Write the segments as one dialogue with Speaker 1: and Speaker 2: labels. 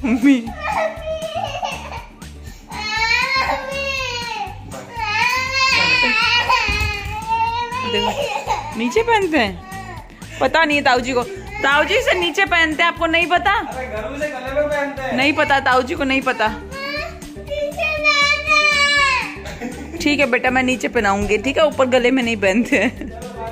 Speaker 1: Mummy नीचे पहनते हैं, पता नहीं ताऊ जी को। ताऊ जी से नीचे पहनते हैं, आपको नहीं पता?
Speaker 2: घरों से गले में पहनते हैं।
Speaker 1: नहीं पता, ताऊ जी को नहीं पता। ठीक है बेटा, मैं नीचे पहनाऊंगी, ठीक है, ऊपर गले में नहीं पहनते हैं।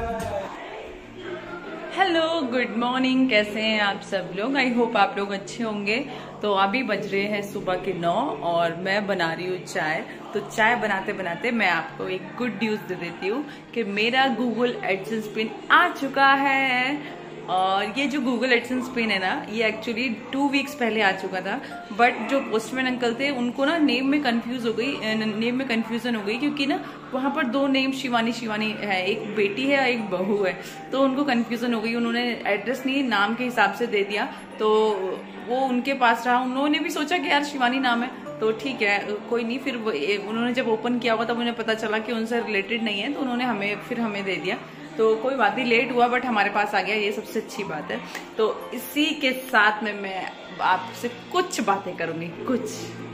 Speaker 1: हेलो, गुड मॉर्निंग, कैसे हैं आप सब लोग? आई होप आप लोग अच्छे होंगे। तो अभी बज रहे हैं सुबह के 9 और मैं बना रही हूँ चाय। तो चाय बनाते बनाते मैं आपको एक गुड न्यूज दे देती हूँ कि मेरा गूगल एडसेंस पिन आ चुका है। और ये जो गूगल एडसेंस पिन है ना, ये एक्चुअली 2 वीक्स पहले आ चुका था, बट जो पोस्टमैन अंकल थे उनको ना नेम में कंफ्यूजन हो गई, क्योंकि ना वहाँ पर 2 नेम शिवानी है, एक बेटी है एक बहू है, तो उनको कंफ्यूजन हो गई। उन्होंने एड्रेस नहीं नाम के हिसाब से दे दिया, तो वो उनके पास रहा। उन्होंने भी सोचा कि यार शिवानी नाम है तो ठीक है, कोई नहीं। फिर उन्होंने जब ओपन किया हुआ तब उन्हें पता चला कि उनसे रिलेटेड नहीं है, तो उन्होंने हमें दे दिया। तो कोई बात नहीं, लेट हुआ बट हमारे पास आ गया, ये सबसे अच्छी बात है। तो इसी के साथ में मैं आपसे कुछ बातें करूंगी, कुछ।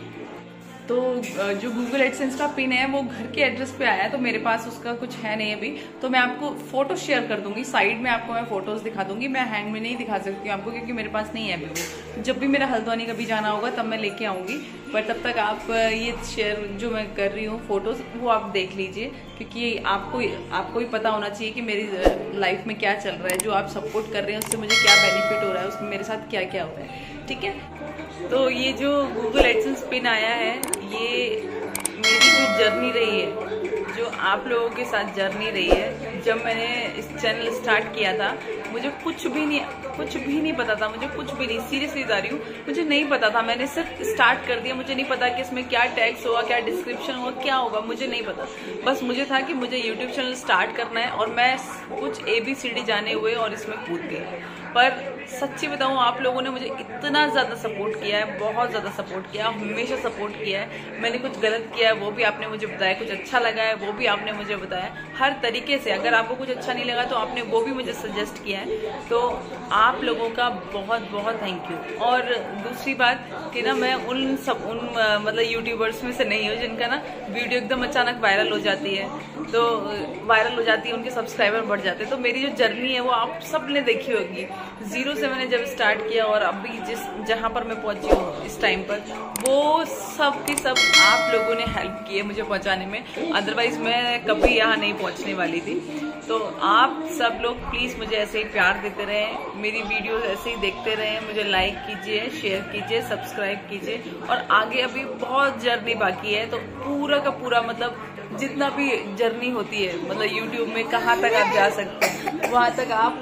Speaker 1: तो जो गूगल एडसेंस का पिन है वो घर के एड्रेस पे आया है, तो मेरे पास उसका कुछ है नहीं अभी। तो मैं आपको फोटो शेयर कर दूंगी, साइड में आपको मैं फोटोज दिखा दूंगी। मैं हैंड में नहीं दिखा सकती हूँ आपको, क्योंकि मेरे पास नहीं है अभी वो। जब भी मेरा हल्द्वानी कभी जाना होगा तब मैं लेके आऊंगी, पर तब तक आप ये शेयर जो मैं कर रही हूँ फोटोज, वो आप देख लीजिए, क्योंकि आपको ही पता होना चाहिए कि मेरी लाइफ में क्या चल रहा है। जो आप सपोर्ट कर रहे हैं उससे मुझे क्या बेनिफिट हो रहा है, उसमें मेरे साथ क्या क्या हो रहा है, ठीक है। तो ये जो गूगल एडसेंस पिन आया है, ये मेरी जो जर्नी रही है, जो आप लोगों के साथ जर्नी रही है। जब मैंने इस चैनल स्टार्ट किया था, मुझे कुछ भी नहीं पता था, मुझे कुछ भी नहीं, सीरियसली बता रही हूँ, मुझे नहीं पता था। मैंने सिर्फ स्टार्ट कर दिया, मुझे नहीं पता कि इसमें क्या टैग्स होगा, क्या डिस्क्रिप्शन होगा, क्या होगा, मुझे नहीं पता। बस मुझे था कि मुझे यूट्यूब चैनल स्टार्ट करना है, और मैं कुछ ABCD जाने हुए और इसमें कूद गई। पर सच्ची बताऊं, आप लोगों ने मुझे इतना ज्यादा सपोर्ट किया है, बहुत ज्यादा सपोर्ट किया, हमेशा सपोर्ट किया है। मैंने कुछ गलत किया है वो भी आपने मुझे बताया, कुछ अच्छा लगा है वो भी आपने मुझे बताया, हर तरीके से। अगर आपको कुछ अच्छा नहीं लगा तो आपने वो भी मुझे सजेस्ट किया है। तो आप लोगों का बहुत बहुत थैंक यू। और दूसरी बात कि ना, मैं उन मतलब यूट्यूबर्स में से नहीं हूँ जिनका ना वीडियो एकदम अचानक वायरल हो जाती है, तो वायरल हो जाती है, उनके सब्सक्राइबर बढ़ जाते हैं। तो मेरी जो जर्नी है वो आप सब ने देखी होगी, 0 से मैंने जब स्टार्ट किया और अभी जहाँ पर मैं पहुंची हूँ इस टाइम पर, वो सब की सब आप लोगों ने हेल्प की है मुझे पहुंचाने में, अदरवाइज मैं कभी यहाँ नहीं पहुंचने वाली थी। तो आप सब लोग प्लीज मुझे ऐसे ही प्यार देते रहें, मेरी वीडियोस ऐसे ही देखते रहें, मुझे लाइक कीजिए, शेयर कीजिए, सब्सक्राइब कीजिए। और आगे अभी बहुत जर्नी बाकी है, तो पूरा का पूरा मतलब जितना भी जर्नी होती है, मतलब यूट्यूब में कहाँ तक आप जा सकते हैं, वहाँ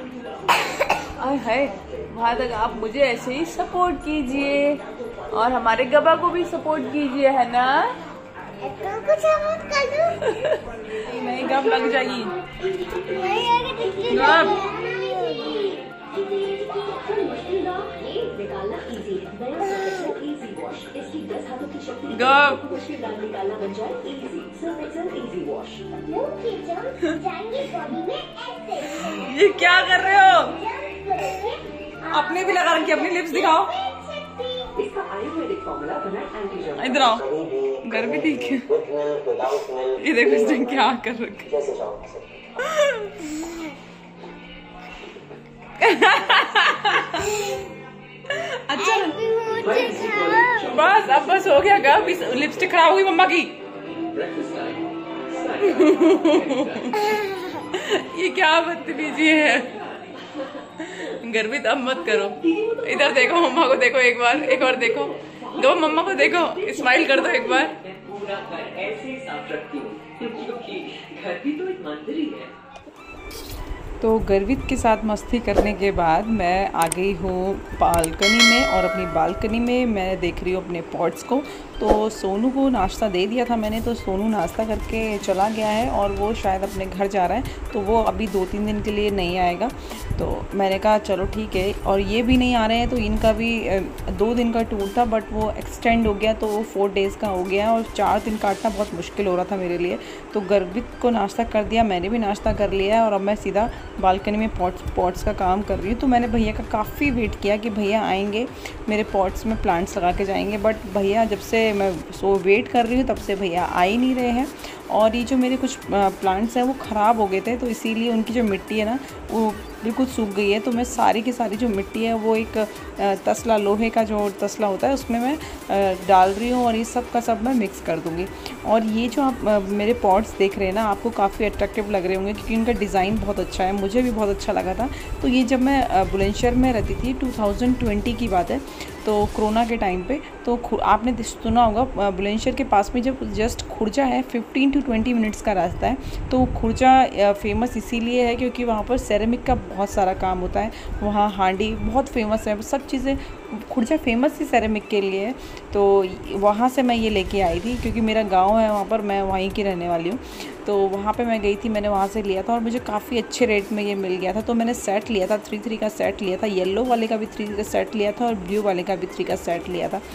Speaker 1: तक आप मुझे ऐसे ही सपोर्ट कीजिए, और हमारे गबा को भी सपोर्ट कीजिए, है ना? कुछ नहीं, गब लग जाएगी, गब। गब ये क्या कर रहे हो? अपने भी लगा रखी, अपनी लिप्स दिखाओ, इधर आओ, घर भी ठीक है। ये देखो इसने क्या कर रखा। अच्छा बस, अब बस हो गया। गब लिपस्टिक खराब हुई मम्मा की। ये क्या बदतमीजी है, गर्वित अब मत करो। इधर देखो, मम्मा को देखो एक बार देखो, गो मम्मा को देखो, स्माइल कर दो एक बार। पूरा घर ऐसे ही साफ रखती हूँ, क्योंकि घर भी तो एक मंदिर ही है। तो गर्वित के साथ मस्ती करने के बाद मैं आ गई हूँ बालकनी में, और अपनी बालकनी में मैं देख रही हूँ अपने पॉट्स को। तो सोनू को नाश्ता दे दिया था मैंने, तो सोनू नाश्ता करके चला गया है, और वो शायद अपने घर जा रहा है, तो वो अभी 2-3 दिन के लिए नहीं आएगा। तो मैंने कहा चलो ठीक है, और ये भी नहीं आ रहे हैं, तो इनका भी 2 दिन का टूर था, बट वो एक्सटेंड हो गया, तो वो 4 डेज़ का हो गया, और 4 दिन काटना बहुत मुश्किल हो रहा था मेरे लिए। तो गर्वित को नाश्ता कर दिया, मैंने भी नाश्ता कर लिया, और अब मैं सीधा बालकनी में पॉट्स का काम कर रही हूँ। तो मैंने भैया का काफ़ी वेट किया कि भैया आएंगे, मेरे पॉट्स में प्लांट्स लगा के जाएंगे, बट भैया जब से मैं वेट कर रही हूँ तब से भैया आ ही नहीं रहे हैं। और ये जो मेरे कुछ प्लांट्स हैं वो ख़राब हो गए थे, तो इसीलिए उनकी जो मिट्टी है ना वो बिल्कुल सूख गई है। तो मैं सारी की सारी जो मिट्टी है वो एक तसला, लोहे का जो तसला होता है उसमें मैं डाल रही हूँ और ये सब का सब मैं मिक्स कर दूँगी। और ये जो आप मेरे पॉट्स देख रहे हैं ना, आपको काफ़ी अट्रैक्टिव लग रहे होंगे क्योंकि उनका डिज़ाइन बहुत अच्छा है, मुझे भी बहुत अच्छा लगा था। तो ये जब मैं बुलंदशहर में रहती थी, 2020 की बात है, तो कोरोना के टाइम पे, तो आपने सुना होगा बुलंदशहर के पास में जब जस्ट खुर्जा है 15 to 20 मिनट्स का रास्ता है। तो खुर्जा फेमस इसीलिए है क्योंकि वहाँ पर सेरेमिक का बहुत सारा काम होता है, वहाँ हांडी बहुत फेमस है, सब चीज़ें खुर्जा फेमस ही सेरेमिक के लिए है। तो वहाँ से मैं ये लेके आई थी क्योंकि मेरा गांव है वहाँ पर, मैं वहीं की रहने वाली हूँ। तो वहाँ पे मैं गई थी, मैंने वहाँ से लिया था और मुझे काफ़ी अच्छे रेट में ये मिल गया था। तो मैंने सेट लिया था, 3 का सेट लिया था, येलो वाले का भी 3 का सेट लिया था और ब्लू वाले का भी 3 का सेट लिया था।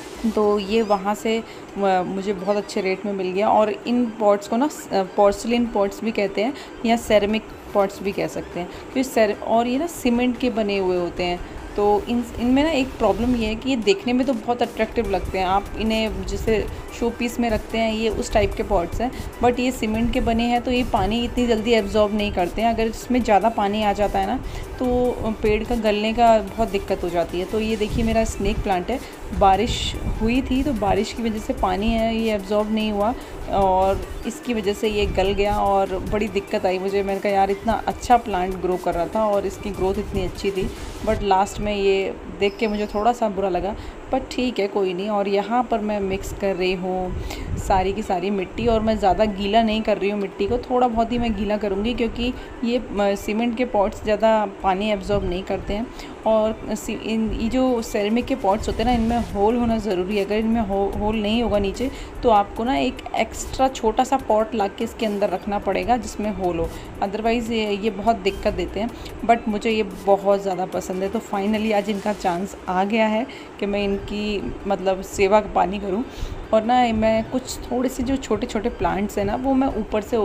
Speaker 1: तो ये वहाँ से मुझे बहुत अच्छे रेट में मिल गया। और इन पॉट्स को ना पोर्सिलिन पॉट्स भी कहते हैं या सेरेमिक पॉट्स भी कह सकते हैं क्योंकि और ये ना सीमेंट के बने हुए होते हैं। तो इनमें ना एक प्रॉब्लम ये है कि ये देखने में तो बहुत अट्रैक्टिव लगते हैं, आप इन्हें जैसे शो पीस में रखते हैं, ये उस टाइप के पॉट्स हैं, बट ये सीमेंट के बने हैं तो ये पानी इतनी जल्दी एब्जॉर्ब नहीं करते हैं। अगर इसमें ज़्यादा पानी आ जाता है ना तो पेड़ का गलने का बहुत दिक्कत हो जाती है। तो ये देखिए मेरा स्नेक प्लांट है, बारिश हुई थी तो बारिश की वजह से पानी है ये एब्जॉर्ब नहीं हुआ और इसकी वजह से ये गल गया और बड़ी दिक्कत आई मुझे। मैंने कहा यार इतना अच्छा प्लांट ग्रो कर रहा था और इसकी ग्रोथ इतनी अच्छी थी, बट लास्ट में ये देख के मुझे थोड़ा सा बुरा लगा, पर ठीक है कोई नहीं। और यहाँ पर मैं मिक्स कर रही हूँ सारी की सारी मिट्टी और मैं ज़्यादा गीला नहीं कर रही हूँ मिट्टी को, थोड़ा बहुत ही मैं गीला करूँगी क्योंकि ये सीमेंट के पॉट्स ज़्यादा पानी एब्जॉर्ब नहीं करते हैं। और ये जो सेरेमिक के पॉट्स होते हैं ना, इनमें होल होना ज़रूरी है। अगर इनमें होल नहीं होगा नीचे तो आपको ना एक एक्स्ट्रा छोटा सा पॉट ला के इसके अंदर रखना पड़ेगा जिसमें होल हो, अदरवाइज़ ये बहुत दिक्कत देते हैं। बट मुझे ये बहुत ज़्यादा पसंद है। तो फाइनली आज इनका चांस आ गया है कि मैं इनकी मतलब सेवा पानी करूं। और ना मैं कुछ थोड़े से जो छोटे छोटे प्लांट्स हैं ना वो मैं ऊपर से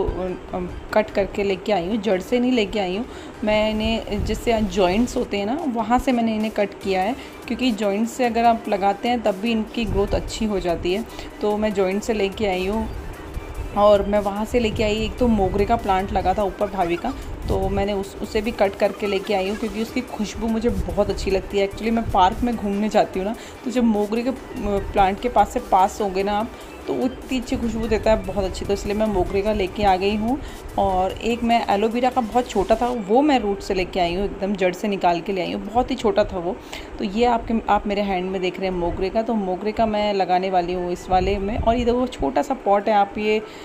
Speaker 1: कट करके लेके आई हूँ, जड़ से नहीं लेके आई हूँ। मैंने जैसे जॉइंट्स होते हैं ना वहाँ से मैंने इन्हें कट किया है क्योंकि जॉइंट्स से अगर आप लगाते हैं तब भी इनकी ग्रोथ अच्छी हो जाती है। तो मैं जॉइंट से लेके आई हूँ और मैं वहाँ से लेके आई। एक तो मोगरे का प्लांट लगा था ऊपर भाभी का, तो मैंने उसे भी कट करके लेके आई हूँ क्योंकि उसकी खुशबू मुझे बहुत अच्छी लगती है। एक्चुअली मैं पार्क में घूमने जाती हूँ ना, तो जब मोगरे के प्लांट के पास से पास होंगे ना आप तो इतनी अच्छी खुशबू देता है, बहुत अच्छी। तो इसलिए मैं मोगरे का लेके आ गई हूँ। और एक मैं एलोवेरा का बहुत छोटा था वो मैं रूट से लेके आई हूँ, एकदम जड़ से निकाल के ले आई हूँ, बहुत ही छोटा था वो। तो ये आप मेरे हैंड में देख रहे हैं मोगरे का, तो मोगरे का मैं लगाने वाली हूँ इस वाले में। और ये देखो छोटा सा पॉट है, आप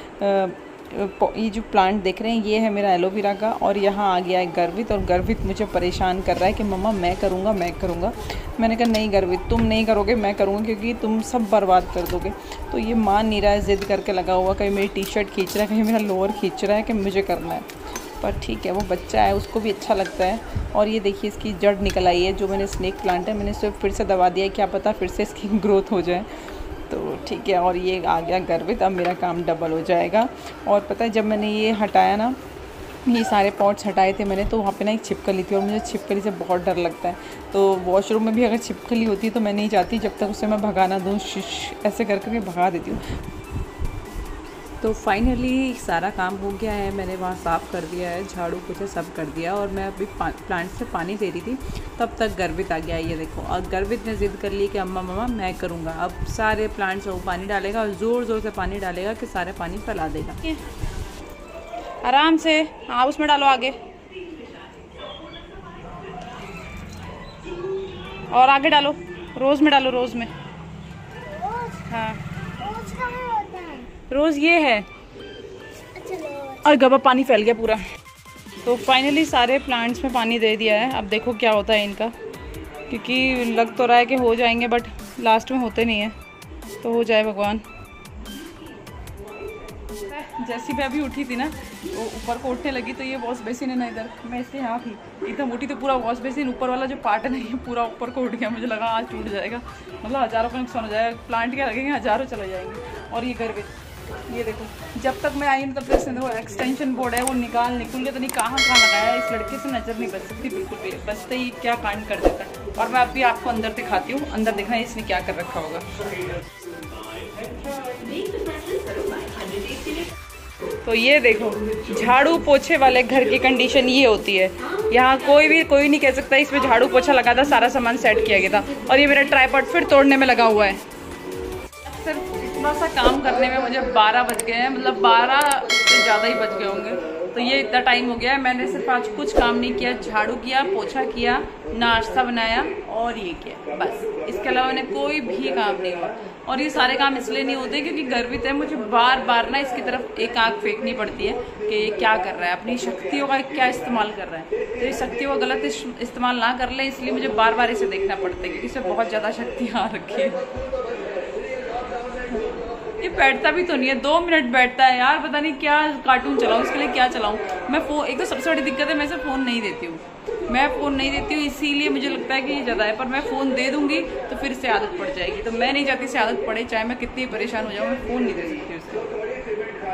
Speaker 1: ये जो प्लांट देख रहे हैं ये है मेरा एलोवेरा का। और यहाँ आ गया है गर्वित, और गर्वित मुझे परेशान कर रहा है कि मम्मा मैं करूँगा मैं करूँगा। मैंने कहा नहीं गर्वित तुम नहीं करोगे, मैं करूँगा क्योंकि तुम सब बर्बाद कर दोगे। तो ये मान नहीं रहा है, ज़िद करके लगा हुआ, कहीं मेरी टी शर्ट खींच रहा है, कहीं मेरा लोअर खींच रहा है कि मुझे करना है। पर ठीक है, वो बच्चा है उसको भी अच्छा लगता है। और ये देखिए इसकी जड़ निकल आई है, जो मैंने स्नेक प्लांट है मैंने इसे फिर से दबा दिया है, क्या पता फिर से इसकी ग्रोथ हो जाए। तो ठीक है, और ये आ गया गर्वित, अब मेरा काम डबल हो जाएगा। और पता है जब मैंने ये हटाया ना, ये सारे पॉट्स हटाए थे मैंने, तो वहाँ पे ना एक छिपकली थी और मुझे छिपकली से बहुत डर लगता है। तो वॉशरूम में भी अगर छिपकली होती है तो मैं नहीं चाहती जब तक उसे मैं भगाना दूँ, ऐसे कर करके भगा देती हूँ। तो फाइनली सारा काम हो गया है, मैंने वहाँ साफ़ कर दिया है, झाड़ू पोछा सब कर दिया। और मैं अभी प्लांट से पानी दे रही थी, तब तक गर्वित आ गया। ये देखो, और गर्वित ने ज़िद कर ली कि अम्मा मम्मा मैं करूँगा। अब सारे प्लांट्स में वो पानी डालेगा और ज़ोर ज़ोर से पानी डालेगा कि सारे पानी फैला देगा। आराम से, हाँ उसमें डालो आगे, और आगे डालो, रोज़ में डालो, रोज़ में। हाँ रोज़ ये है। और गबा पानी फैल गया पूरा। तो फाइनली सारे प्लांट्स में पानी दे दिया है। अब देखो क्या होता है इनका, क्योंकि लग तो रहा है कि हो जाएंगे बट लास्ट में होते नहीं है। तो हो जाए भगवान। जैसी मैं अभी उठी थी ना, वो ऊपर को उठने लगी तो ये वॉश बेसिन है ना इधर, मैं इससे यहाँ थी एकदम उठी तो पूरा वॉश बेसिन ऊपर वाला जो पार्ट है ना ये पूरा ऊपर को उठ गया। मुझे लगा आज टूट जाएगा, मतलब हज़ारों का नुकसान हो जाएगा। प्लांट क्या लगेंगे, हज़ारों चले जाएंगे। और ये ये देखो, जब तक मैं आई हूँ तब तक इसने देखो एक्सटेंशन बोर्ड है वो निकाल तो नहीं कहाँ लगाया है। इस लड़के से नज़र नहीं बच सकती बिल्कुल भी, बचते ही क्या कांड कर देता है। और मैं अभी आपको अंदर दिखाती हूँ, अंदर देखना है इसने क्या कर रखा होगा। तो ये देखो, झाड़ू पोछे वाले घर की कंडीशन ये होती है। यहाँ कोई नहीं कह सकता इसमें झाड़ू पोछा लगा था, सारा सामान सेट किया गया था। और ये मेरा ट्राइपॉड फिर तोड़ने में लगा हुआ है। सिर्फ इतना सा काम करने में मुझे 12 बज गए हैं, मतलब 12 से ज़्यादा ही बज गए होंगे। तो ये इतना टाइम हो गया है, मैंने सिर्फ आज कुछ काम नहीं किया, झाड़ू किया, पोछा किया, नाश्ता बनाया और ये किया, बस। इसके अलावा मैंने कोई भी काम नहीं हुआ। और ये सारे काम इसलिए नहीं होते क्योंकि गर्वित है, मुझे बार बार ना इसकी तरफ एक आंख फेंकनी पड़ती है कि ये क्या कर रहा है, अपनी शक्तियों का क्या इस्तेमाल कर रहा है। तो ये शक्तियों का गलत इस्तेमाल ना कर ले, इसलिए मुझे बार बार इसे देखना पड़ता है क्योंकि इसे बहुत ज़्यादा शक्तियाँ आ रखी है। ये बैठता भी तो नहीं है, 2 मिनट बैठता है यार, पता नहीं क्या कार्टून चलाऊं, इसके लिए क्या चलाऊं मैं फोन। एक तो सबसे बड़ी दिक्कत है, मैं इसे फ़ोन नहीं देती हूँ, इसीलिए मुझे लगता है कि ये ज़्यादा है। पर मैं फ़ोन दे दूंगी तो फिर से आदत पड़ जाएगी, तो मैं नहीं चाहती इसे आदत पड़े, चाहे मैं कितनी परेशान हो जाऊँ, मैं फ़ोन नहीं दे सकती उसे।